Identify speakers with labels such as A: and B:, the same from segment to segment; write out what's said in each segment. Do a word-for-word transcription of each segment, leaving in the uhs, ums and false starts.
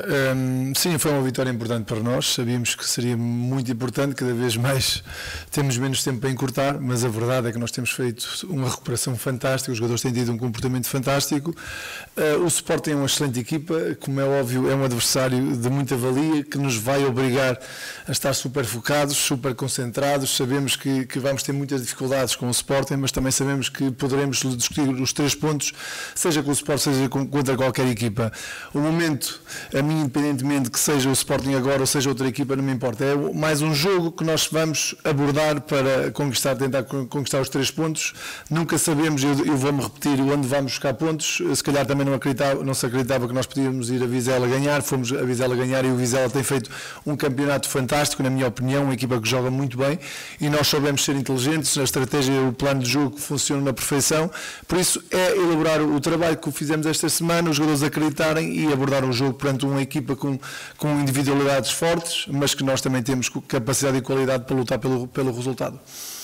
A: Um, sim, foi uma vitória importante para nós, sabíamos que seria muito importante, cada vez mais temos menos tempo para encurtar, mas a verdade é que nós temos feito uma recuperação fantástica, os jogadores têm tido um comportamento fantástico, uh, o Sporting é uma excelente equipa, como é óbvio é um adversário de muita valia, que nos vai obrigar a estar super focados, super concentrados, sabemos que, que vamos ter muitas dificuldades com o Sporting, mas também sabemos que poderemos discutir os três pontos, seja com o Sporting, seja contra qualquer equipa. O momento, a mim, independentemente que seja o Sporting agora ou seja outra equipa, não me importa. É mais um jogo que nós vamos abordar para conquistar, tentar conquistar os três pontos. Nunca sabemos, eu, eu vou-me repetir, onde vamos buscar pontos. Se calhar também não, acreditava, não se acreditava que nós podíamos ir a Vizela ganhar. Fomos a Vizela ganhar e o Vizela tem feito um campeonato fantástico, na minha opinião, uma equipa que joga muito bem e nós soubemos ser inteligentes, a estratégia, o plano de jogo funciona na perfeição. Por isso é elaborar o trabalho que fizemos esta semana, os jogadores acreditarem e abordar o jogo perante uma equipa com, com individualidades fortes, mas que nós também temos capacidade e qualidade para lutar pelo, pelo resultado.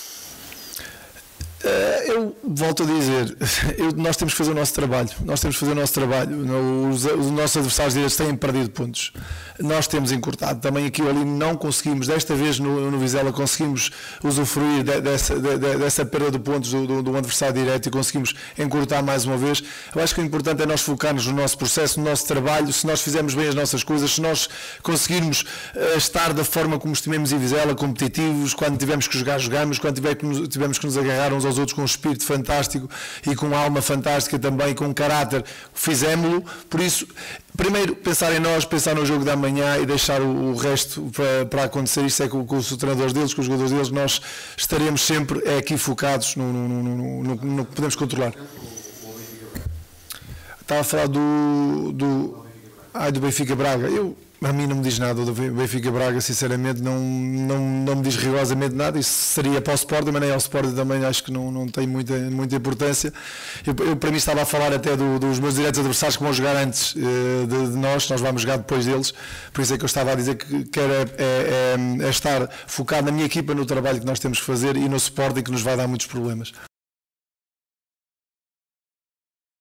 A: Eu volto a dizer, eu, nós temos que fazer o nosso trabalho, nós temos que fazer o nosso trabalho, os, os nossos adversários direitos têm perdido pontos, nós temos encurtado, também aqui ou ali não conseguimos, desta vez no, no Vizela conseguimos usufruir de, dessa, de, dessa perda de pontos do, do, do adversário direto e conseguimos encurtar mais uma vez. Eu acho que o importante é nós focarmos no nosso processo, no nosso trabalho, se nós fizermos bem as nossas coisas, se nós conseguirmos uh, estar da forma como estimemos em Vizela, competitivos, quando tivemos que jogar, jogamos, quando tiver que nos, tivemos que nos agarrar uns aos outros com um espírito fantástico e com uma alma fantástica também, com um caráter, fizemos-lo. Por isso, primeiro pensar em nós, pensar no jogo da manhã e deixar o, o resto para, para acontecer. Isto é com, com os treinadores deles, com os jogadores deles, nós estaremos sempre é, aqui focados no, no, no, no, no que podemos controlar. Estava a falar do, do, ai, do Benfica Braga. Eu, a mim não me diz nada, do Benfica Braga, sinceramente, não, não, não me diz rigorosamente nada. Isso seria para o Sporting, mas nem ao Sporting também acho que não, não tem muita, muita importância. Eu, eu, para mim, estava a falar até do, dos meus diretos adversários que vão jogar antes uh, de, de nós, nós vamos jogar depois deles. Por isso é que eu estava a dizer que quero é, é, é estar focado na minha equipa, no trabalho que nós temos que fazer e no Sporting, que nos vai dar muitos problemas.